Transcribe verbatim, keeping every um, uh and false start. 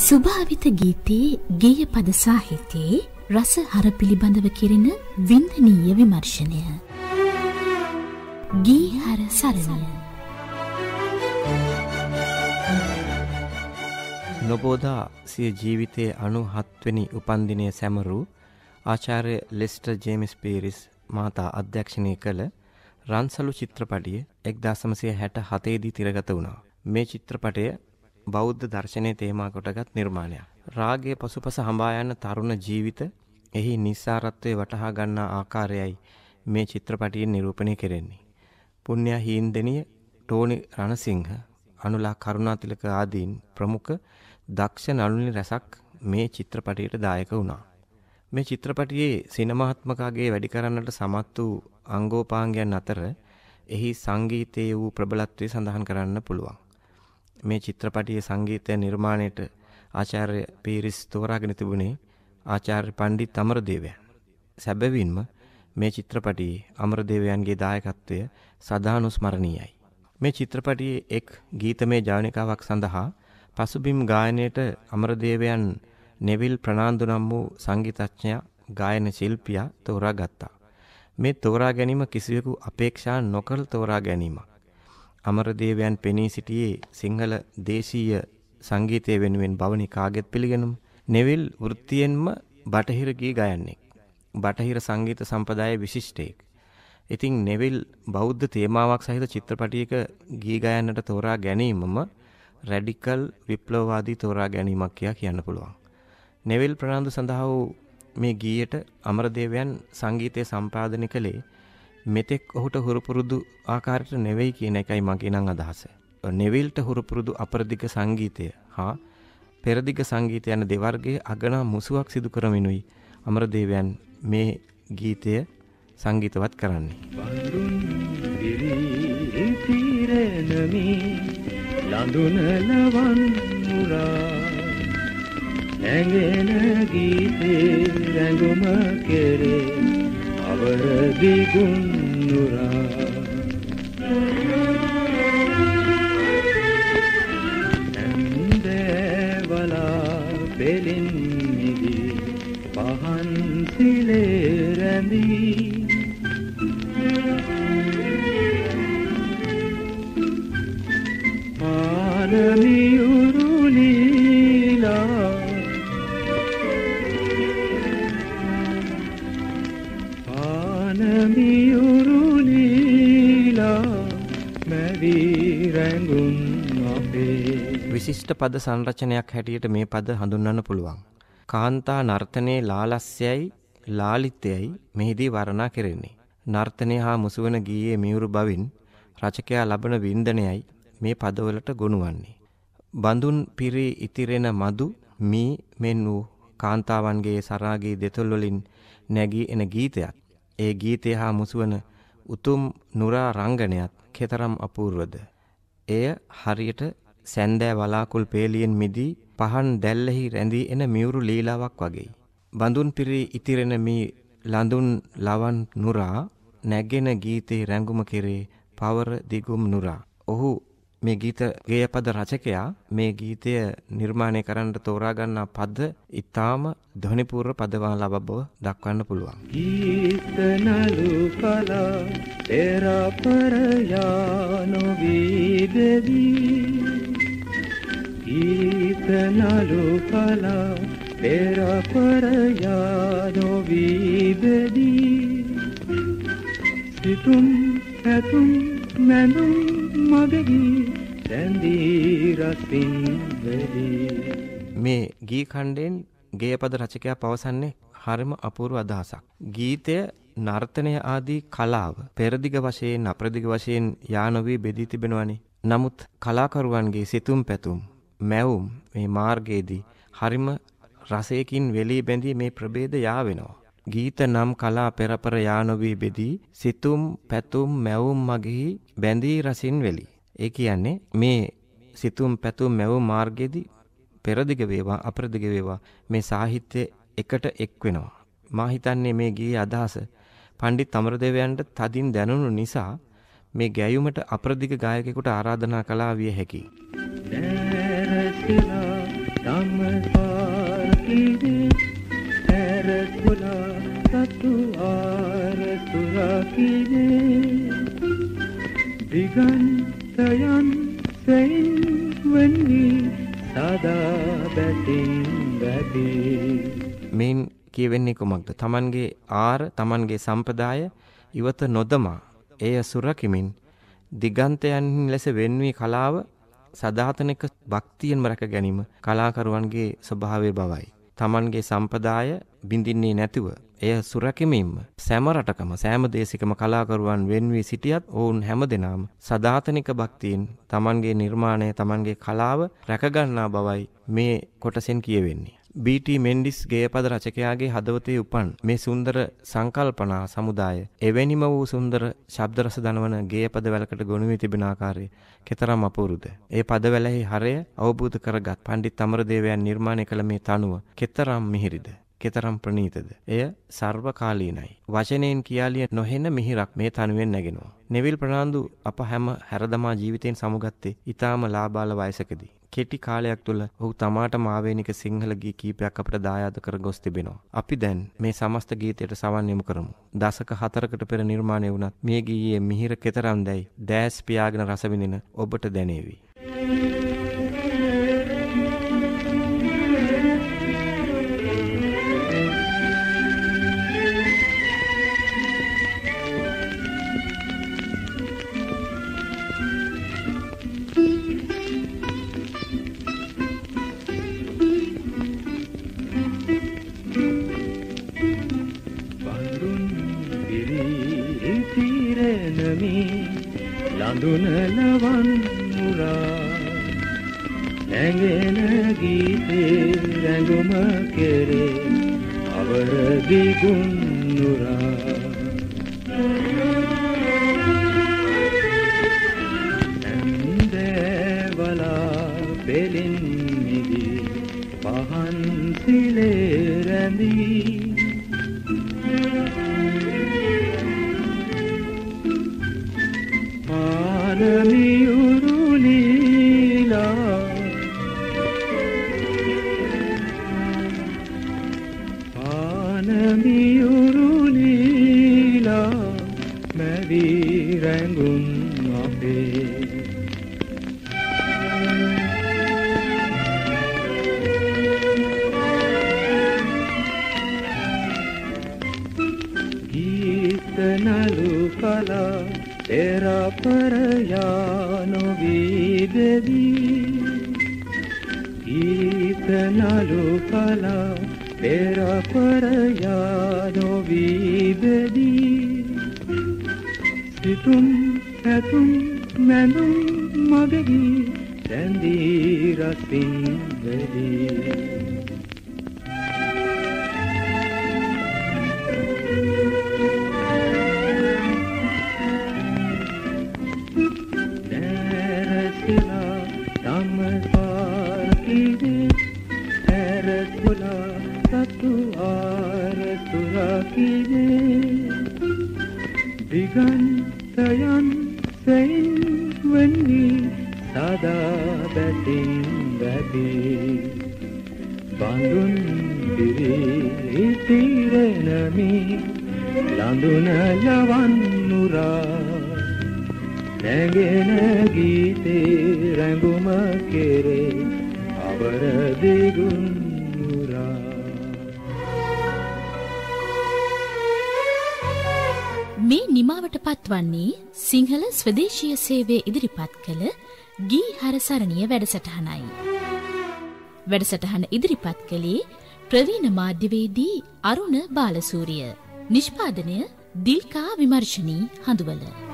සුභාවිත ගීතයේ ගේය පද සාහිත්‍යයේ රස හර පිළිබඳව කෙරෙන වින්දනීය විමර්ශනය. ගී හර සරණිය. නොබෝදා සිය ජීවිතයේ අනූහත් වෙනි උපන්දිනය සැමරූ ආචාර්ය ලෙස්ටර් ජේම්ස් පීරිස් මහතා අධ්‍යක්ෂණය කළ රන්සලු චිත්‍රපටය එක්දාස් නවසිය හැට හතේ දී තිරගත වුණා. මේ චිත්‍රපටය බෞද්ධ දර්ශනය තේමා කොටගත් නිර්මාණයක්. රාගයේ පසුපස හඹා යන තරුණ ජීවිත එහි නිස්සාරත්වයේ වටහා ගන්නා ආකාරයයි මේ චිත්‍රපටයෙන් නිරූපණය කෙරෙන්නේ. පුණ්‍යා හීන්දෙනිය, ටෝනි රණසිංහ, අනුලා කරුණාතිලක ආදීන් ප්‍රමුඛ දක්ෂ නළුනි රැසක් මේ චිත්‍රපටයට දායක වුණා. මේ චිත්‍රපටයේ සිනමාත්මකගේ වැඩි කරන්නට සමත් වූ අංගෝපාංගයන් අතර එහි සංගීතයේ වූ ප්‍රබලත්වය සඳහන් කරන්න පුළුවන්. මේ චිත්‍රපටයේ සංගීතය නිර්මාණයට ආචාර්ය පීරිස් තෝරාගෙන තිබුණේ ආචාර්ය පණ්ඩිත් අමරදේවයන්. සැබවින්ම මේ චිත්‍රපටයේ අමරදේවයන්ගේ දායකත්වය සදානුස්මරණීයයි. මේ චිත්‍රපටයේ එක් ගීතමය ජවනිකාවක් සඳහා පසුබිම් ගායනයට අමරදේවයන් නෙවිල් ප්‍රනාන්දු නම් වූ සංගීතඥයා ගායන ශිල්පියා තෝරා ගත්තා. මේ තෝරා ගැනීම කිසිවෙකු අපේක්ෂා නොකළ තෝරා ගැනීමක්. අමරදේවයන් පෙනී සිටියේ සිංහල දේශීය සංගීතය වෙනුවෙන් බවනි කාගෙත් පිළිගැනුම. නෙවිල් වෘත්තියෙන්ම බටහිර ගී ගයන්නෙක්. බටහිර සංගීත සම්ප්‍රදායේ විශිෂ්ටයෙක්. ඉතින් නෙවිල් බෞද්ධ තේමාවක් සහිත චිත්‍රපටයක ගී ගයන්නට තෝරා ගැනීමම රැඩිකල් විප්ලවවාදී තෝරා ගැනීමක් කියා කියන්න පුළුවන්. නෙවිල් ප්‍රනාන්දු සඳහා වූ මේ ගීයට අමරදේවයන් සංගීතය සම්පාදනය කළේ මෙතෙක් ඔහුට හුරුපුරුදු ආකාරයට නෙවෙයි කියන එකයි මගේ නම් අදහස. නෙවිල්ට හුරුපුරුදු අපරදිග සංගීතය හා පෙරදිග සංගීතය යන දෙවර්ගයේ අගනා මුසුවක් සිදු කරමිනුයි අමරදේවයන් මේ ගීතය සංගීතවත් කරන්නේ. ලඳුන ලවන් මුරා ඇඟෙන ගීතේ රැඟුම කෙරේ අවර දිගුන් නුරා ඇන්දවලා පෙලින් මිදි පහන් සිලේ රැඳී පානමියුරුලීලා පානමියුරුලීලා මැවි රැඟුන් අපේ. විශිෂ්ට පද සංරචනයක් හැටියට මේ පද හඳුන්වන්න පුළුවන්. කාන්තා නර්තනයේ ලාලස්යයි ලාලිත්‍යයි මෙහිදී වර්ණනා කෙරෙන්නේ. නර්තනය හා මුසුවන ගීයේ මියුරු බවින් රචකයා ලබන වින්දනයයි මේ පදවලට ගොනුවන්නේ. බඳුන් පිරී ඉතිරෙන මදු මී මෙන් වූ කාන්තාවන්ගේ සරාගී දෙතොල් වලින් නැගී එන ගීතයත් ඒ ගීතය හා මුසුවන උතුම් නුරා රංගනයත් කෙතරම් අපූර්වද. එය හරියට සැන්දෑ වලාකුල් පේලියෙන් මිදී පහන් දැල්ලෙහි රැඳී එන මියුරු ලීලාවක් වගේ. බඳුන් පිරී ඉතිරෙන මේ ලඳුන් ලවන් නුරා නැගෙන ගීතේ රැඟුම කෙරේ පවර දිගුම් නුරා. ඔහු මේ ගීත ගේයපද රචකයා මේ ගීතය නිර්මාණය කරන්නට තෝරා ගන්නා පද ඊටාම ධ්වනිපූර්ව පදමාලා බව දක්වන්න පුළුවන්. ගීත නලු කලා තෙරා පරයා නොවිදෙවි ගීත නලු කලා තෙරා පරයා නොවිදෙවි සිතුම් ඇතුම් මැඳුම් මගගී රැඳී රසින් වෙලී. මේ ගී ඛණ්ඩයෙන් ගේයපද රචකයා පවසන්නේ හරිම අපූර්ව අදහසක්. ගීතය නර්තනය ආදී කලාව පෙරදිග වශයෙන් අපරදිග වශයෙන් යා නොවී බෙදී තිබෙනවනේ. නමුත් කලාකරුවන්ගේ සිතුම් පැතුම් මැවුම් මේ මාර්ගයේදී හරිම රසයකින් වෙලී බැඳී මේ ප්‍රභේද යා වෙනවා. ගීත නම් කලා පෙරපර යා නොවී බෙදී සිතුම් පැතුම් මැවුම් මගෙහි බැඳී රසින් වෙලී. ඒ කියන්නේ මේ සිතුම් පැතුම් මැවුම් මාර්ගයේදී පෙරදිග වේවා අපරදිග වේවා මේ සාහිත්‍ය එකට එක් වෙනවා. මා හිතන්නේ මේ ගීයේ අදහස පණ්ඩිත් අමරදේවයන්ට තදින් දැනුණු නිසා මේ ගැයුමට අපරදිග ගායකයෙකුට ආරාධනා කළා විය හැකියි. තම පාකිනේ ඇරතුලා සතු ආරතුරකිනේ දිගන්තයන් සෙයින් වන්නේ සදා බැතින් බැදී. මේන් කියවෙන්නේ කුමක්ද? තමන්ගේ ආර තමන්ගේ සම්පදාය ඉවත නොදමා එය සුරකිමින් දිගන්තයන් ලෙස වෙන්වී කලාව සදාතනික භක්තියෙන්ම රැක ගැනීම කලාකරුවන්ගේ ස්වභාවය බවයි. තමන්ගේ සම්පදාය බිඳින්නේ නැතුව එය සුරකිමින්ම සෑම රටකම සෑම දේශිකම කලාකරුවන් වෙන්වී සිටියත් ඔවුන් හැමදෙනාම සදාතනික භක්තියෙන් තමන්ගේ නිර්මාණය තමන්ගේ කලාව රැකගන්නා බවයි මේ කොටසෙන් කියවෙන්නේ. බී ටී මෙන්ඩිස් ගේයපද රචකයාගේ හදවතේ උපන් මේ සුන්දර සංකල්පනා සමුදාය එවැනිම වූ සුන්දර ශබ්ද රස දනවන ගේයපද වැලකට ගොනු වී තිබෙන ආකාරය කෙතරම් අපූරුද. ඒ පදවැලෙහි හරය අවබෝධ කරගත් පණ්ඩිත් අමරදේවයන් නිර්මාණය කළ මේ තනුව කෙතරම් මිහිරිද, කෙතරම් ප්‍රණීතද. එය සර්වකාලීනයි. වචනයෙන් කියාලිය නොහෙන මිහිරක් මේ තනුවෙන් නැගෙනවා. නෙවිල් ප්‍රනාන්දු අප හැම හැරදමා ජීවිතයෙන් සමුගත්තේ ඊටාම ලාබාල වයසකදී. කෙටි කාලයක් තුළ ඔහු තමාටම ආවේනික සිංහල ගී කීපයක් අපට දායාද කර ගොස් තිබෙනවා. අපි දැන් මේ සමස්ත ගීතයට සවන් යොමු කරමු. දශක හතරකට පෙර නිර්මාණය වුණත් මේ ගීයේ මිහිර කෙතරම් දැයි දැස් පියාගෙන රස විඳින ඔබට දැනේවි. ලඳුන ලවන් මුරා නැගෙන ගීතේ රැඟුම කෙරේ අවර දිගුන් නුරා ඇන්දවලා පෙලින් මිදි පහන් සිලේ රැඳී පානමියුරුලීලා පානමියුරුලීලා මැවි රැඟුන් අපේ ගීත නලු කලා तेरा परयानो विदेवी गीत नालू कला तेरा परयानो विदेवी सितुम हैतुम मैनुम मगगी रंदी रसिन देवी දිගන්තයන් සෙයින් වන්නේ සදා බැතින් බැදී බඳුන් පිරී තිරෙනමි ලඳුන ලවන් නුරා නැගෙන ගීතේ රැඟුම කෙරේ අවර දිගුන් මේ නිමාවට පත්වන්නේ සිංහල ස්වදේශීය සේවය ඉදිරිපත් කළ ගී හරසරණිය වැඩසටහනයි. වැඩසටහන ඉදිරිපත් කළේ ප්‍රවීණ මාධ්‍යවේදී අරුණ බාලසූරිය. නිෂ්පාදනය දිල්කා විමර්ශනී හඳුවල.